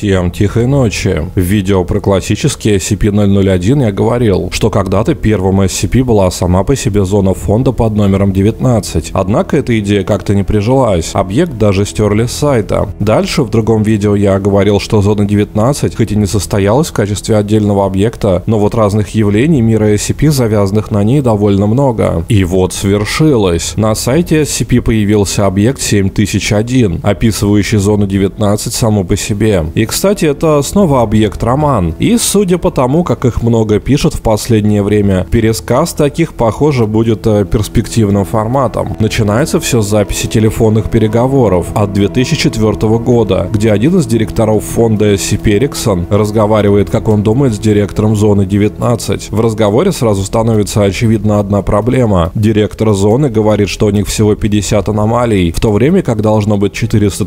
Всем тихой ночи. В видео про классический SCP-001 я говорил, что когда-то первым SCP была сама по себе зона фонда под номером 19. Однако эта идея как-то не прижилась. Объект даже стерли с сайта. Дальше в другом видео я говорил, что зона 19 хоть и не состоялась в качестве отдельного объекта, но вот разных явлений мира SCP, завязанных на ней, довольно много. И вот свершилось. На сайте SCP появился объект 7001, описывающий зону 19 саму по себе. И, кстати, это снова объект-роман. И, судя по тому, как их много пишут в последнее время, пересказ таких, похоже, будет перспективным форматом. Начинается все с записи телефонных переговоров от 2004 года, где один из директоров фонда SCP Эриксон разговаривает, как он думает, с директором зоны 19. В разговоре сразу становится очевидна одна проблема. Директор зоны говорит, что у них всего 50 аномалий, в то время как должно быть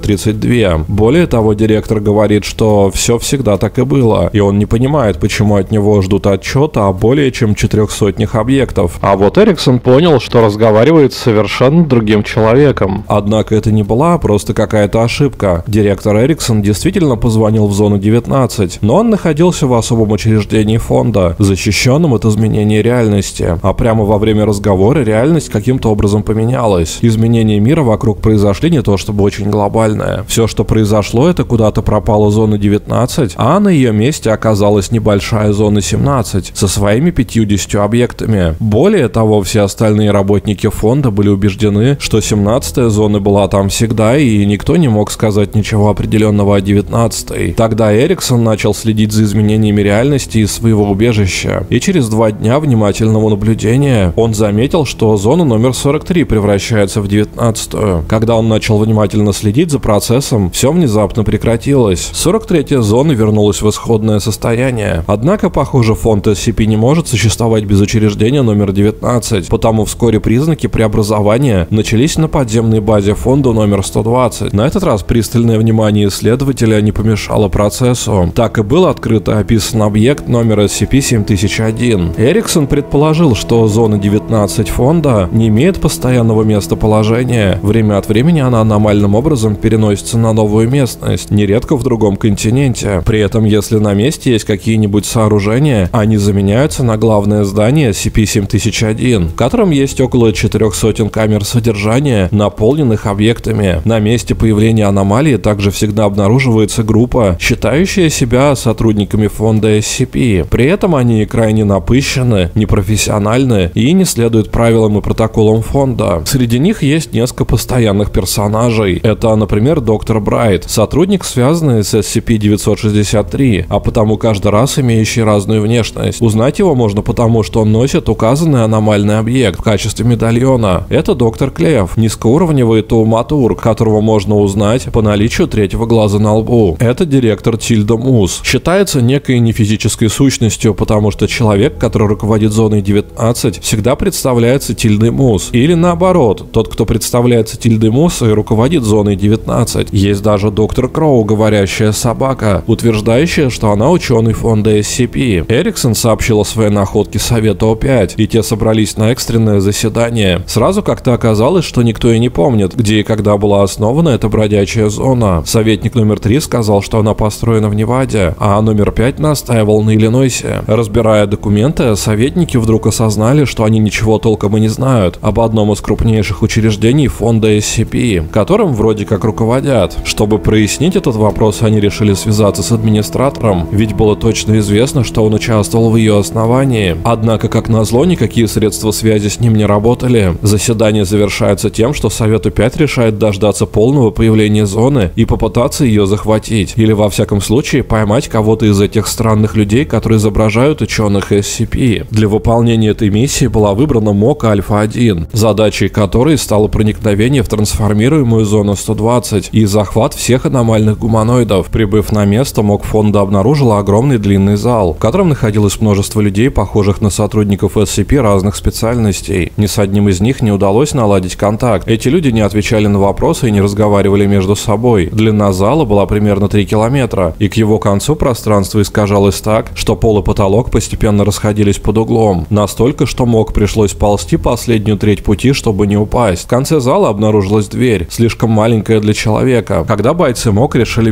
432. Более того, директор говорит, что все всегда так и было, и он не понимает, почему от него ждут отчета о более чем 400 объектов. А вот Эриксон понял, что разговаривает с совершенно другим человеком. Однако это не была просто какая-то ошибка. Директор Эриксон действительно позвонил в зону 19, но он находился в особом учреждении фонда, защищенном от изменения реальности. А прямо во время разговора реальность каким-то образом поменялась. Изменение мира вокруг произошли не то чтобы очень глобальное. Все, что произошло, это куда-то пропала зона 19, а на ее месте оказалась небольшая зона 17 со своими 50 объектами. Более того, все остальные работники фонда были убеждены, что 17-я зона была там всегда, и никто не мог сказать ничего определенного о 19-й. Тогда Эриксон начал следить за изменениями реальности из своего убежища, и через 2 дня внимательного наблюдения он заметил, что зона номер 43 превращается в 19-ю. Когда он начал внимательно следить за процессом, все внезапно прекратилось. 43-я зона вернулась в исходное состояние. Однако, похоже, фонд SCP не может существовать без учреждения номер 19, потому вскоре признаки преобразования начались на подземной базе фонда номер 120. На этот раз пристальное внимание исследователя не помешало процессу. Так и был открыт и описан объект номер SCP-7001. Эриксон предположил, что зона 19 фонда не имеет постоянного местоположения. Время от времени она аномальным образом переносится на новую местность, нередко в другом континенте. При этом, если на месте есть какие-нибудь сооружения, они заменяются на главное здание SCP-7001, в котором есть около 400 камер содержания, наполненных объектами. На месте появления аномалии также всегда обнаруживается группа, считающая себя сотрудниками фонда SCP. При этом они крайне напыщены, непрофессиональны и не следуют правилам и протоколам фонда. Среди них есть несколько постоянных персонажей. Это, например, доктор Брайт, сотрудник, связанный с SCP-963, а потому каждый раз имеющий разную внешность. Узнать его можно потому, что он носит указанный аномальный объект в качестве медальона. Это доктор Клев, низкоуровневый тауматург, которого можно узнать по наличию 3-го глаза на лбу. Это директор Тильда Мус. Считается некой нефизической сущностью, потому что человек, который руководит зоной 19, всегда представляется Тильдой Мус. Или наоборот, тот, кто представляется Тильдой Мус и руководит зоной 19. Есть даже доктор Кроу, говорящая собака, утверждающая, что она ученый фонда SCP. Эриксон сообщил о своей находке Совету О5, и те собрались на экстренное заседание. Сразу как-то оказалось, что никто и не помнит, где и когда была основана эта бродячая зона. Советник номер 3 сказал, что она построена в Неваде, а номер 5 настаивал на Иллинойсе. Разбирая документы, советники вдруг осознали, что они ничего толком и не знают об одном из крупнейших учреждений фонда SCP, которым вроде как руководят. Чтобы прояснить этот вопрос, они решили связаться с администратором, ведь было точно известно, что он участвовал в ее основании. Однако, как назло, никакие средства связи с ним не работали. Заседание завершается тем, что Совету 5 решает дождаться полного появления зоны и попытаться ее захватить, или во всяком случае поймать кого-то из этих странных людей, которые изображают ученых SCP. Для выполнения этой миссии была выбрана МОК Альфа-1, задачей которой стало проникновение в трансформируемую зону 120 и захват всех аномальных гуманоидов. Прибыв на место, МОК фонда обнаружила огромный длинный зал, в котором находилось множество людей, похожих на сотрудников SCP разных специальностей. Ни с одним из них не удалось наладить контакт. Эти люди не отвечали на вопросы и не разговаривали между собой. Длина зала была примерно 3 километра, и к его концу пространство искажалось так, что пол и потолок постепенно расходились под углом. Настолько, что МОК пришлось ползти последнюю треть пути, чтобы не упасть. В конце зала обнаружилась дверь, слишком маленькая для человека. Когда бойцы МОК решили вернуться,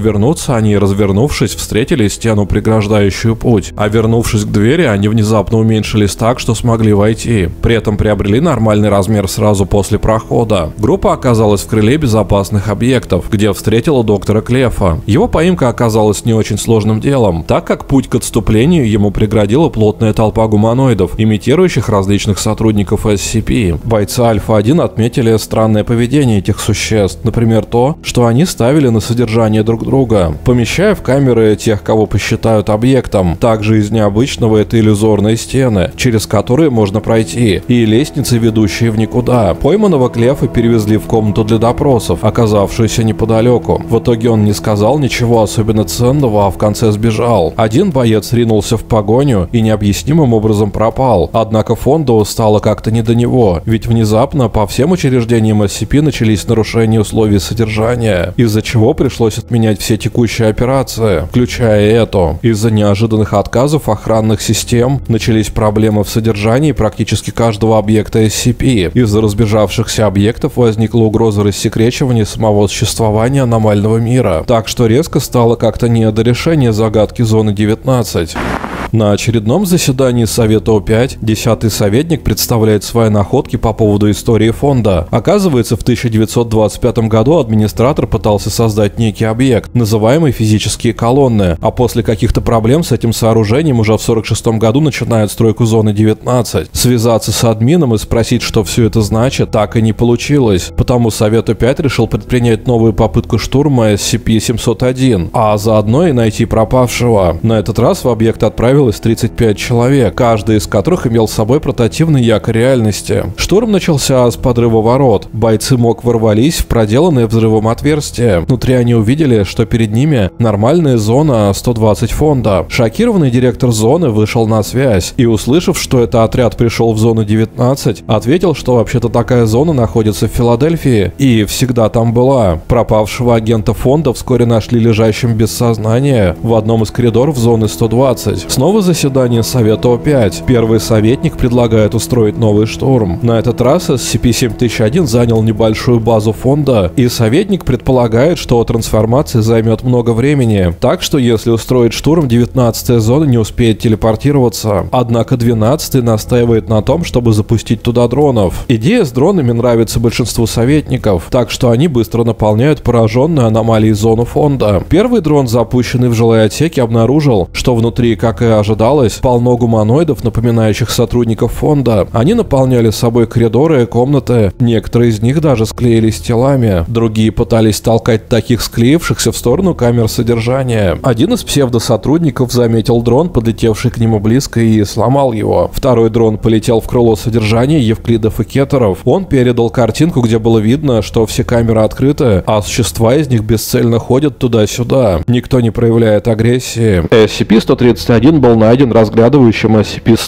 развернуться, они, развернувшись, встретили стену, преграждающую путь. А вернувшись к двери, они внезапно уменьшились так, что смогли войти. При этом приобрели нормальный размер сразу после прохода. Группа оказалась в крыле безопасных объектов, где встретила доктора Клефа. Его поимка оказалась не очень сложным делом, так как путь к отступлению ему преградила плотная толпа гуманоидов, имитирующих различных сотрудников SCP. Бойцы Альфа-1 отметили странное поведение этих существ, например, то, что они ставили на содержание друг друга, помещая в камеры тех, кого посчитают объектом. Также из необычного это иллюзорные стены, через которые можно пройти, и лестницы, ведущие в никуда. Пойманного Клефа перевезли в комнату для допросов, оказавшуюся неподалеку. В итоге он не сказал ничего особенно ценного, а в конце сбежал. Один боец ринулся в погоню и необъяснимым образом пропал. Однако Фондо стало как-то не до него, ведь внезапно по всем учреждениям SCP начались нарушения условий содержания, из-за чего пришлось отменять все текущие операции, включая эту. Из-за неожиданных отказов охранных систем начались проблемы в содержании практически каждого объекта SCP. Из-за разбежавшихся объектов возникла угроза рассекречивания самого существования аномального мира, так что резко стало как-то не до решения загадки зоны 19. На очередном заседании Совета О5 10-й советник представляет свои находки по поводу истории фонда. Оказывается, в 1925 году администратор пытался создать некий объект, называемый физические колонны, а после каких-то проблем с этим сооружением уже в 1946 году начинают стройку зоны 19. Связаться с админом и спросить, что все это значит, так и не получилось, потому Совет О5 решил предпринять новую попытку штурма SCP-701, а заодно и найти пропавшего. На этот раз в объект отправилось 35 человек, каждый из которых имел с собой портативный якорь реальности. Штурм начался с подрыва ворот. Бойцы МОК ворвались в проделанное взрывом отверстие. Внутри они увидели, что перед ними нормальная зона 120 фонда. Шокированный директор зоны вышел на связь и, услышав, что это отряд пришел в зону 19, ответил, что вообще-то такая зона находится в Филадельфии и всегда там была. Пропавшего агента фонда вскоре нашли лежащим без сознания в одном из коридоров зоны 120. Снова заседание Совета О5. Первый советник предлагает устроить новый штурм. На этот раз SCP-7001 занял небольшую базу фонда, и советник предполагает, что трансформация займет много времени, так что если устроить штурм, 19-я зона не успеет телепортироваться. Однако 12-й настаивает на том, чтобы запустить туда дронов. Идея с дронами нравится большинству советников, так что они быстро наполняют пораженную аномалией зону фонда. Первый дрон, запущенный в жилые отсеки, обнаружил, что внутри, как и ожидалось, полно гуманоидов, напоминающих сотрудников фонда. Они наполняли собой коридоры и комнаты, некоторые из них даже склеились телами, другие пытались толкать таких склеившихся в сторону камер содержания. Один из псевдосотрудников заметил дрон, подлетевший к нему близко, и сломал его. Второй дрон полетел в крыло содержания Евклидов и Кеттеров. Он передал картинку, где было видно, что все камеры открыты, а существа из них бесцельно ходят туда-сюда. Никто не проявляет агрессии. SCP-131 был найден разглядывающим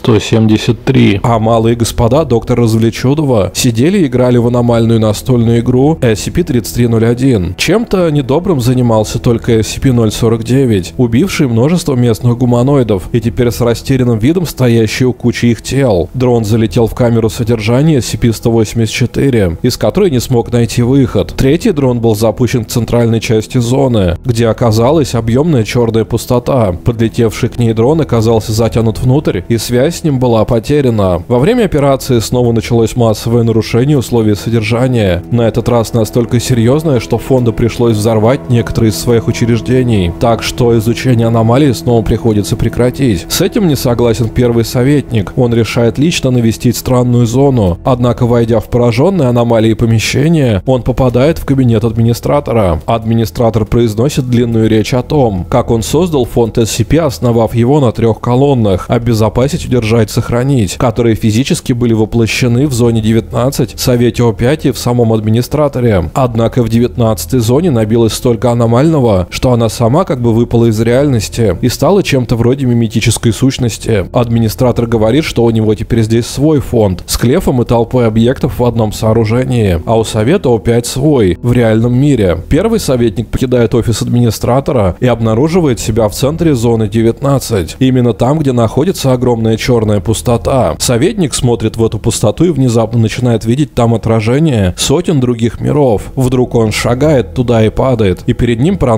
SCP-173, а малые господа доктора Развлечудова сидели и играли в аномальную настольную игру SCP-3301. Чем-то недобрым занимался только SCP-049, убивший множество местных гуманоидов и теперь с растерянным видом стоящий у кучи их тел. Дрон залетел в камеру содержания SCP-184, из которой не смог найти выход. Третий дрон был запущен к центральной части зоны, где оказалась объемная черная пустота. Подлетевший к ней дрон оказался затянут внутрь, и связь с ним была потеряна. Во время операции снова началось массовое нарушение условий содержания. На этот раз настолько серьезное, что фонду пришлось взорвать некоторые из своих учреждений. Так что изучение аномалии снова приходится прекратить. С этим не согласен первый советник. Он решает лично навестить странную зону. Однако, войдя в пораженное аномалией помещение, он попадает в кабинет администратора. Администратор произносит длинную речь о том, как он создал фонд SCP, основав его на 3 колоннах: обезопасить, удержать, сохранить, которые физически были воплощены в зоне 19, Совете О5 и в самом администраторе. Однако в 19-й зоне набилось столько аномального, что она сама как бы выпала из реальности и стала чем-то вроде миметической сущности. Администратор говорит, что у него теперь здесь свой фонд с Клефом и толпой объектов в одном сооружении, а у Совета О5 свой, в реальном мире. Первый советник покидает офис администратора и обнаруживает себя в центре зоны 19, именно там, где находится огромная черная пустота. Советник смотрит в эту пустоту и внезапно начинает видеть там отражение сотен других миров. Вдруг он шагает туда и падает, и перед ним проносится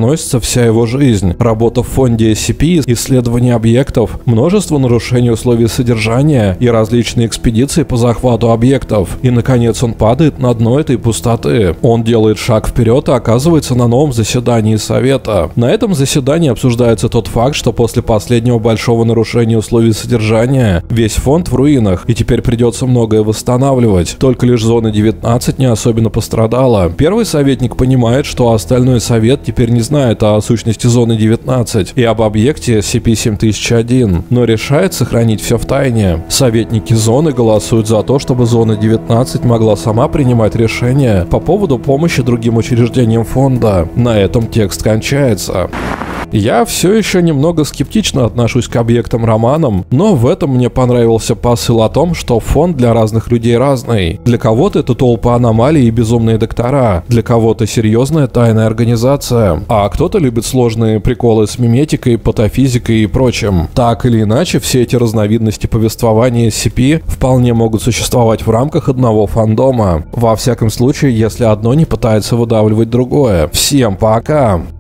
относится вся его жизнь. Работа в фонде SCP, исследование объектов, множество нарушений условий содержания и различные экспедиции по захвату объектов. И, наконец, он падает на дно этой пустоты. Он делает шаг вперед и оказывается на новом заседании Совета. На этом заседании обсуждается тот факт, что после последнего большого нарушения условий содержания весь фонд в руинах, и теперь придется многое восстанавливать. Только лишь зона 19 не особенно пострадала. Первый советник понимает, что остальной совет теперь не знает о сущности зоны 19 и об объекте SCP-7001, но решает сохранить все в тайне. Советники зоны голосуют за то, чтобы зона 19 могла сама принимать решения по поводу помощи другим учреждениям фонда. На этом текст кончается. Я все еще немного скептично отношусь к объектам-романам, но в этом мне понравился посыл о том, что фонд для разных людей разный. Для кого-то это толпа аномалий и безумные доктора, для кого-то серьезная тайная организация, а кто-то любит сложные приколы с миметикой, патофизикой и прочим. Так или иначе, все эти разновидности повествования SCP вполне могут существовать в рамках одного фандома. Во всяком случае, если одно не пытается выдавливать другое. Всем пока!